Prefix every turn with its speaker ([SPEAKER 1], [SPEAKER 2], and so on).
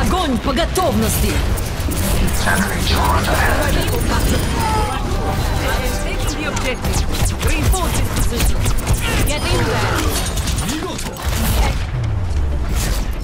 [SPEAKER 1] Огонь по готовности! Taking the objective. Reinforce this position. Get in there.